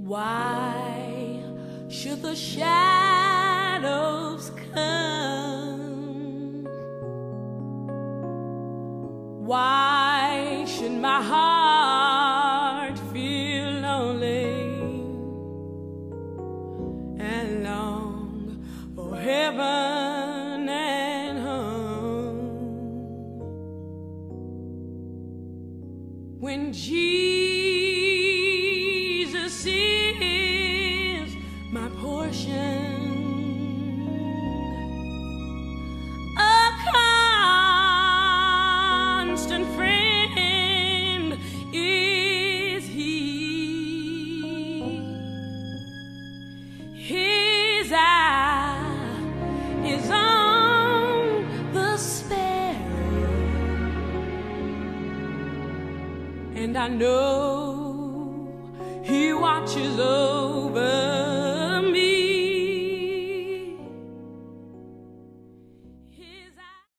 Why should the shadows come? Why should my heart feel lonely and long for heaven and home? When Jesus is my portion, a constant friend is He. His eye is on the sparrow, and I know He watches over